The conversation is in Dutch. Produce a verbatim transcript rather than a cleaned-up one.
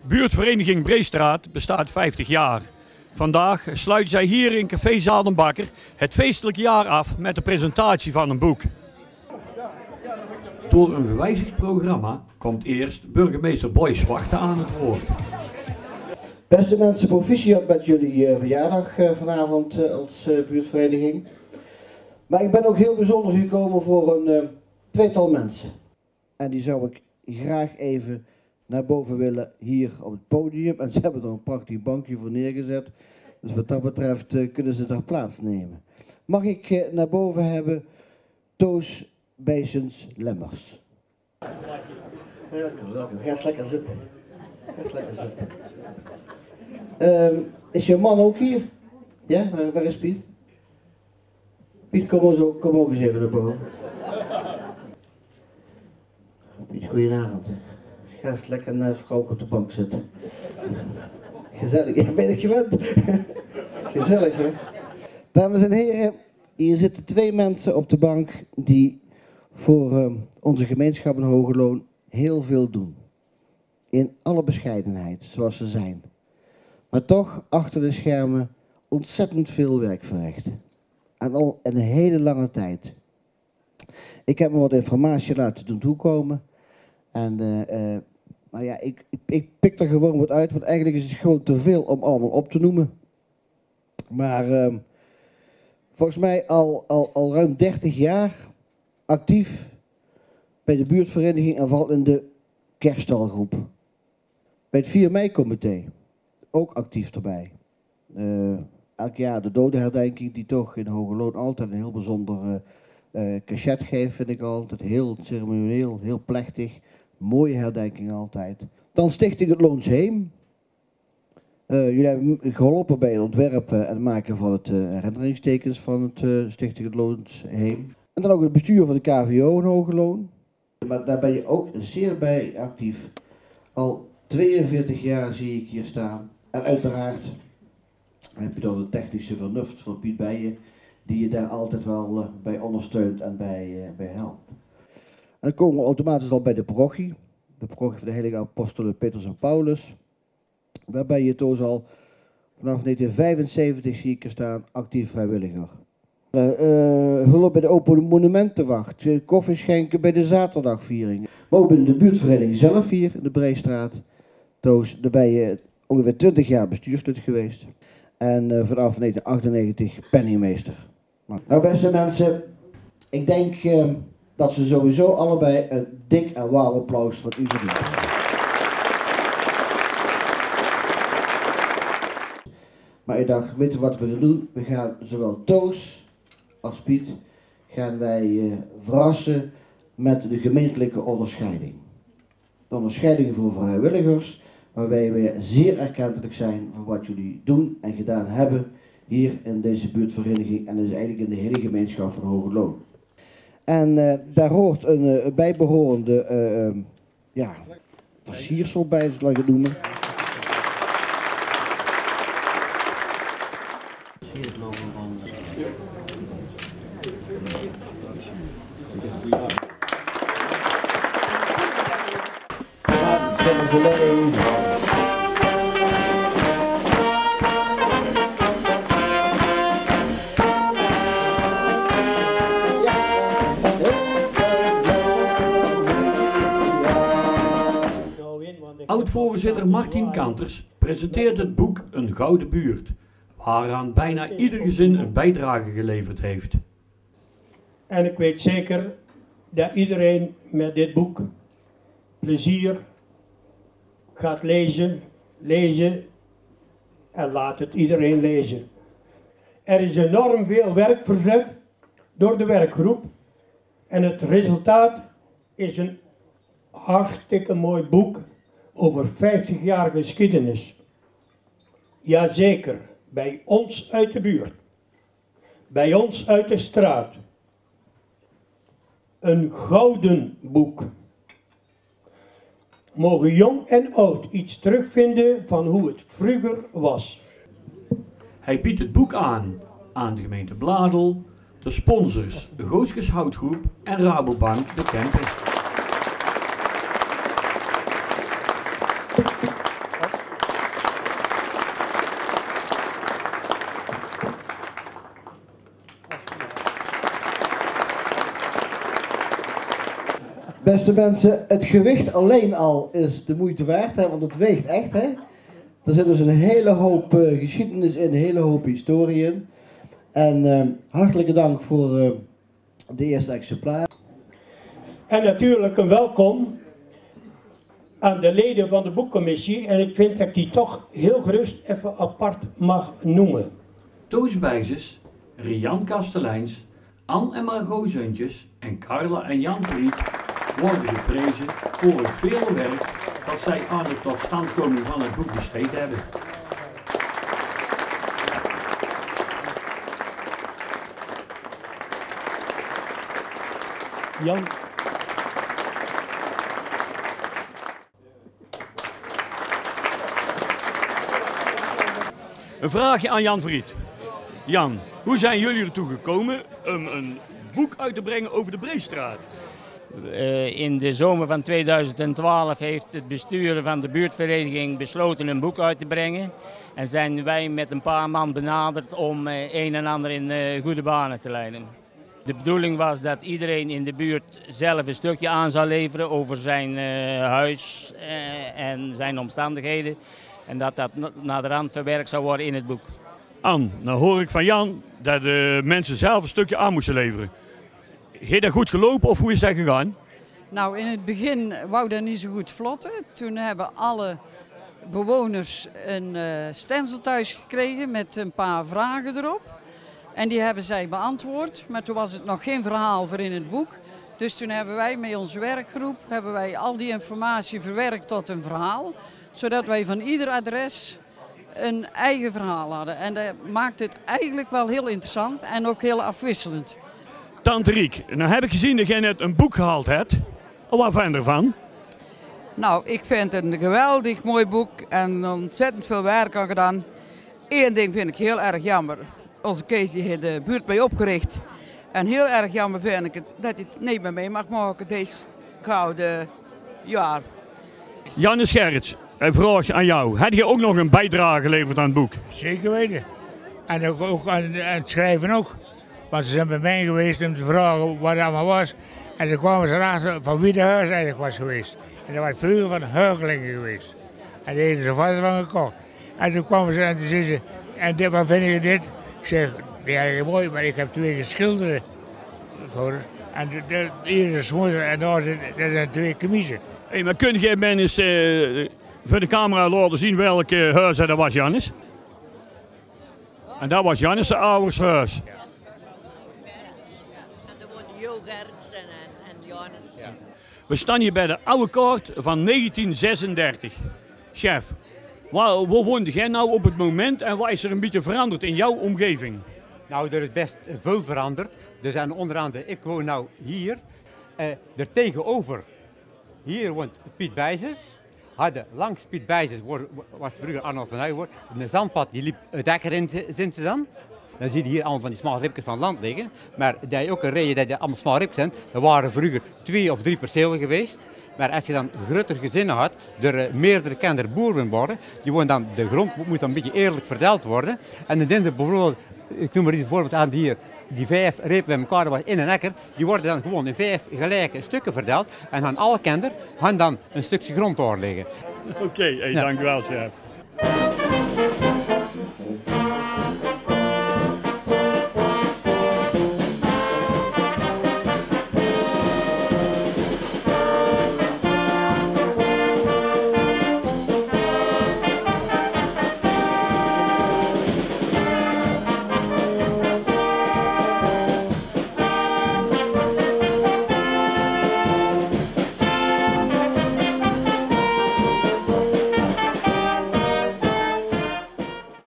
Buurtvereniging Breestraat bestaat vijftig jaar. Vandaag sluiten zij hier in Café Zadenbakker het feestelijke jaar af met de presentatie van een boek. Door een gewijzigd programma komt eerst burgemeester Boy Zwarte aan het woord. Beste mensen, proficiat met jullie uh, verjaardag uh, vanavond uh, als uh, buurtvereniging. Maar ik ben ook heel bijzonder gekomen voor een uh, tweetal mensen. En die zou ik graag even naar boven willen hier op het podium. En ze hebben er een prachtig bankje voor neergezet. Dus wat dat betreft uh, kunnen ze daar plaatsnemen. Mag ik uh, naar boven hebben Toos Bijsens Lemmers. Welkom, welkom. Ga eens lekker zitten. Ga eens lekker zitten. Uh, is je man ook hier? Ja, waar, waar is Piet? Piet, kom, eens ook, kom ook eens even naar boven. Piet, goedenavond. Ga eens lekker naast vrouw op de bank zitten. Gezellig, ja, ben je gewend? Gezellig, hè? Dames en heren, hier zitten twee mensen op de bank die voor uh, onze gemeenschap in Hogeloon heel veel doen. In alle bescheidenheid, zoals ze zijn. Maar toch achter de schermen ontzettend veel werk verricht. En al een hele lange tijd. Ik heb me wat informatie laten doen toekomen. En, uh, uh, maar ja, ik, ik, ik pik er gewoon wat uit, want eigenlijk is het gewoon te veel om allemaal op te noemen. Maar uh, volgens mij al, al, al ruim dertig jaar actief bij de buurtvereniging en vooral in de kerststalgroep. Bij het vier mei-comité. Ook actief erbij. Uh, elk jaar de dodenherdenking die toch in Hogeloon altijd een heel bijzonder uh, uh, cachet geeft, vind ik altijd. Heel ceremonieel, heel plechtig. Mooie herdenking altijd. Dan Stichting Het Loons Heem. Uh, jullie hebben geholpen bij het ontwerpen en het maken van het uh, herinneringstekens van het uh, Stichting Het Loons Heem. En dan ook het bestuur van de K V O in Hogeloon. Maar daar ben je ook zeer bij actief. Al tweeënveertig jaar zie ik hier staan. En uiteraard heb je dan de technische vernuft van Piet Bijen, die je daar altijd wel uh, bij ondersteunt en bij, uh, bij helpt. En dan komen we automatisch al bij de parochie. De parochie van de heilige apostelen Petrus en Paulus. Daar ben je toch al vanaf negentien vijfenzeventig zie ik er staan, actief vrijwilliger. Uh, uh, hulp bij de Open Monumentenwacht, uh, koffie schenken bij de zaterdagviering. Maar ook bij de buurtvereniging zelf hier in de Breestraat. Toos, daar ben je ongeveer twintig jaar bestuurslid geweest. En uh, vanaf negentien achtennegentig penningmeester. Nou beste mensen, ik denk uh, dat ze sowieso allebei een dik en warm applaus voor u verdienen. Maar ik dacht, weet je wat we gaan doen? We gaan zowel Toos als Piet gaan wij uh, verrassen met de gemeentelijke onderscheiding. De onderscheiding voor vrijwilligers, waarbij we zeer erkentelijk zijn voor wat jullie doen en gedaan hebben hier in deze buurtvereniging en dus eigenlijk in de hele gemeenschap van Hogeloon. En uh, daar hoort een uh, bijbehorende uh, uh, ja, versiersel bij, zal ik het noemen. Hier het logo van... Stemmen ze mee. Oud-voorzitter Martin Kanters presenteert het boek Een Gouden Buurt, waaraan bijna ieder gezin een bijdrage geleverd heeft. En ik weet zeker dat iedereen met dit boek plezier gaat lezen, lezen en laat het iedereen lezen. Er is enorm veel werk verzet door de werkgroep en het resultaat is een hartstikke mooi boek over vijftig jaar geschiedenis. Jazeker, bij ons uit de buurt, bij ons uit de straat. Een gouden boek. Mogen jong en oud iets terugvinden van hoe het vroeger was. Hij biedt het boek aan aan de gemeente Bladel, de sponsors de Gooskes Houtgroep en Rabobank de Kempen. Beste mensen, het gewicht alleen al is de moeite waard, hè, want het weegt echt. Hè? Er zit dus een hele hoop uh, geschiedenis in, een hele hoop historie in. En uh, hartelijke dank voor uh, de eerste exemplaar. En natuurlijk een welkom aan de leden van de boekcommissie. En ik vind dat ik die toch heel gerust even apart mag noemen. Toos Bijzes, Rian Kasteleins, Anne en Margot Zeuntjes en Carla en Jan Vriet worden geprezen voor het vele werk dat zij aan de totstandkoming van het boek besteed hebben. Jan. Een vraagje aan Jan Vriet. Jan, hoe zijn jullie ertoe gekomen om een boek uit te brengen over de Breestraat? Uh, in de zomer van tweeduizend twaalf heeft het bestuur van de buurtvereniging besloten een boek uit te brengen. En zijn wij met een paar man benaderd om uh, een en ander in uh, goede banen te leiden. De bedoeling was dat iedereen in de buurt zelf een stukje aan zou leveren over zijn uh, huis uh, en zijn omstandigheden. En dat dat naderhand verwerkt zou worden in het boek. Anne, nou hoor ik van Jan dat de mensen zelf een stukje aan moesten leveren. Heeft dat goed gelopen of hoe is dat gegaan? Nou, in het begin wou dat niet zo goed vlotten. Toen hebben alle bewoners een uh, stencil thuis gekregen met een paar vragen erop. En die hebben zij beantwoord, maar toen was het nog geen verhaal voor in het boek. Dus toen hebben wij met onze werkgroep hebben wij al die informatie verwerkt tot een verhaal. Zodat wij van ieder adres een eigen verhaal hadden. En dat maakt het eigenlijk wel heel interessant en ook heel afwisselend. Tante Riek, nou heb ik gezien dat jij net een boek gehaald hebt. Wat vind je ervan? Nou, ik vind het een geweldig mooi boek en ontzettend veel werk aan gedaan. Eén ding vind ik heel erg jammer. Onze Kees die heeft de buurt mee opgericht. En heel erg jammer vind ik het dat je het niet meer mee mag maken deze gouden jaar. Janne Scherts, een vraag aan jou. Heb je ook nog een bijdrage geleverd aan het boek? Zeker weten. En ook, ook aan, aan het schrijven ook. Want ze zijn bij mij geweest om te vragen wat het allemaal was. En toen kwamen ze erachter van wie de huis eigenlijk was geweest. En dat was vroeger van Huigelingen geweest. En die hebben ze vast van gekocht. En toen kwamen ze en toen zeiden ze, en dit, wat vind je dit? Ik zeg, die is mooi, maar ik heb twee geschilderde voor. En de, de, hier is een schoon en daar zijn twee kemiezen. Hey, maar kun je mij eens uh, voor de camera laten zien welk uh, huis dat was, Jannes? En dat was Jannes' ouders huis. Ja. En daar woonden Jo Gerts en, en, en Jannes. Ja. We staan hier bij de oude kaart van negentien zesendertig. Chef, waar, waar woonde jij nou op het moment en wat is er een beetje veranderd in jouw omgeving? Nou, er is best veel veranderd. Er zijn onder andere, ik woon nou hier, uh, er tegenover. Hier woont Piet Bijzes. Hadden langs Piet Bijzes was vroeger Arnold van Huijwoord. Een zandpad die liep het dekker in, zijn ze dan. Dan zie je hier allemaal van die smalle ripjes van het land liggen. Maar dat je ook een reden dat je allemaal smalle ripjes zijn. Er waren vroeger twee of drie percelen geweest. Maar als je dan grotere gezinnen had, er meerdere kinderen boeren worden. Die wonen dan, de grond moet dan een beetje eerlijk verdeeld worden. En dan denk je bijvoorbeeld, ik noem maar iets voorbeeld aan hier. Die vijf repen bij elkaar was in een ekker, die worden dan gewoon in vijf gelijke stukken verdeeld. En gaan alle kinderen gaan dan een stukje grond doorleggen. Oké, okay, hey, ja. Dank u wel, chef.